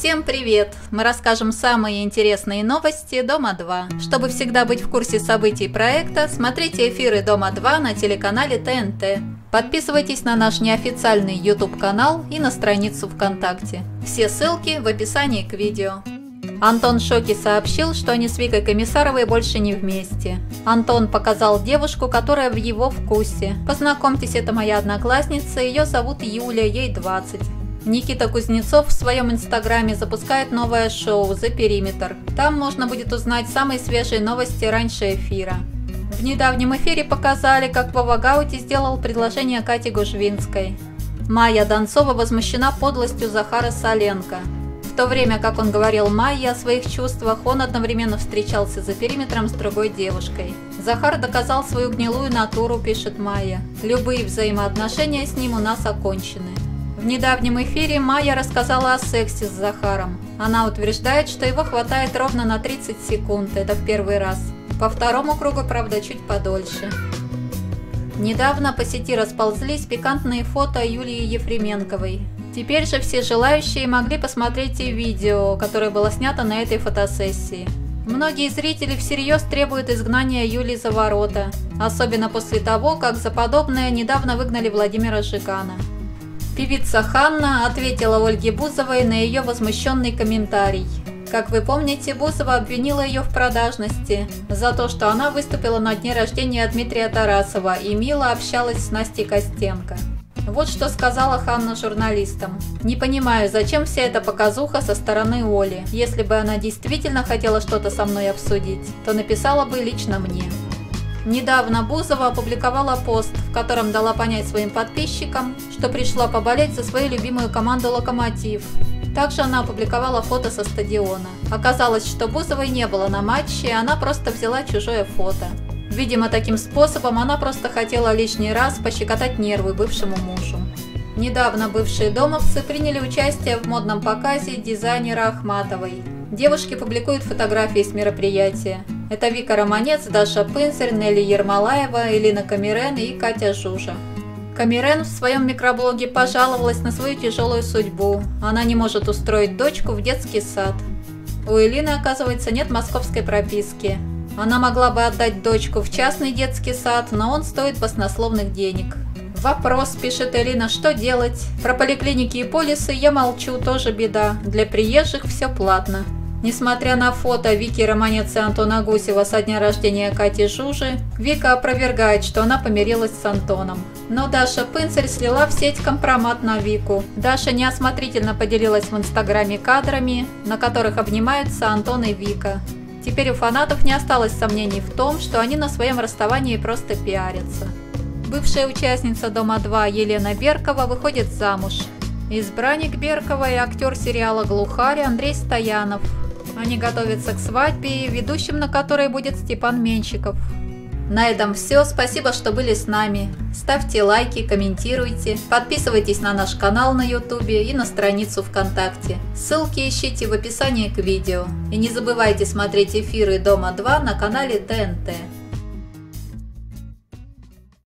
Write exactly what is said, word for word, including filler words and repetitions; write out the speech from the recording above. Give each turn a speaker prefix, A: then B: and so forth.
A: Всем привет! Мы расскажем самые интересные новости Дома два. Чтобы всегда быть в курсе событий проекта, смотрите эфиры Дома два на телеканале Т Н Т. Подписывайтесь на наш неофициальный YouTube канал и на страницу ВКонтакте. Все ссылки в описании к видео. Антон Шоки сообщил, что они с Викой Комиссаровой больше не вместе. Антон показал девушку, которая в его вкусе. Познакомьтесь, это моя одноклассница, ее зовут Юля, ей двадцать. Никита Кузнецов в своем инстаграме запускает новое шоу «За периметр». Там можно будет узнать самые свежие новости раньше эфира. В недавнем эфире показали, как Вова Гаути сделал предложение Кате Гужвинской. Майя Донцова возмущена подлостью Захара Соленко. В то время, как он говорил Майе о своих чувствах, он одновременно встречался за периметром с другой девушкой. Захар доказал свою гнилую натуру, пишет Майя. Любые взаимоотношения с ним у нас окончены. В недавнем эфире Майя рассказала о сексе с Захаром. Она утверждает, что его хватает ровно на тридцать секунд, это в первый раз. По второму кругу, правда, чуть подольше. Недавно по сети расползлись пикантные фото Юлии Ефременковой. Теперь же все желающие могли посмотреть и видео, которое было снято на этой фотосессии. Многие зрители всерьез требуют изгнания Юлии за ворота, особенно после того, как за подобное недавно выгнали Владимира Жигана. Певица Ханна ответила Ольге Бузовой на ее возмущенный комментарий. Как вы помните, Бузова обвинила ее в продажности за то, что она выступила на дне рождения Дмитрия Тарасова и мило общалась с Настей Костенко. Вот что сказала Ханна журналистам. «Не понимаю, зачем вся эта показуха со стороны Оли. Если бы она действительно хотела что-то со мной обсудить, то написала бы лично мне». Недавно Бузова опубликовала пост, в котором дала понять своим подписчикам, что пришла поболеть за свою любимую команду «Локомотив». Также она опубликовала фото со стадиона. Оказалось, что Бузовой не было на матче, она просто взяла чужое фото. Видимо, таким способом она просто хотела лишний раз пощекотать нервы бывшему мужу. Недавно бывшие домовцы приняли участие в модном показе дизайнера Ахматовой. Девушки публикуют фотографии с мероприятия. Это Вика Романец, Даша Пынцарь, Нелли Ермолаева, Элина Камирен и Катя Жужа. Камирен в своем микроблоге пожаловалась на свою тяжелую судьбу. Она не может устроить дочку в детский сад. У Элины, оказывается, нет московской прописки. Она могла бы отдать дочку в частный детский сад, но он стоит баснословных денег. Вопрос, пишет Элина, что делать? Про поликлиники и полисы я молчу, тоже беда. Для приезжих все платно. Несмотря на фото Вики Романец и Антона Гусева со дня рождения Кати Жужи, Вика опровергает, что она помирилась с Антоном. Но Даша Пынцарь слила в сеть компромат на Вику. Даша неосмотрительно поделилась в инстаграме кадрами, на которых обнимаются Антон и Вика. Теперь у фанатов не осталось сомнений в том, что они на своем расставании просто пиарятся. Бывшая участница Дома два Елена Беркова выходит замуж. Избранник Берковой – актер сериала «Глухарь» Андрей Стоянов. Они готовятся к свадьбе, ведущим на которой будет Степан Менщиков. На этом все. Спасибо, что были с нами. Ставьте лайки, комментируйте, подписывайтесь на наш канал на ютубе и на страницу ВКонтакте. Ссылки ищите в описании к видео. И не забывайте смотреть эфиры Дома два на канале Т Н Т.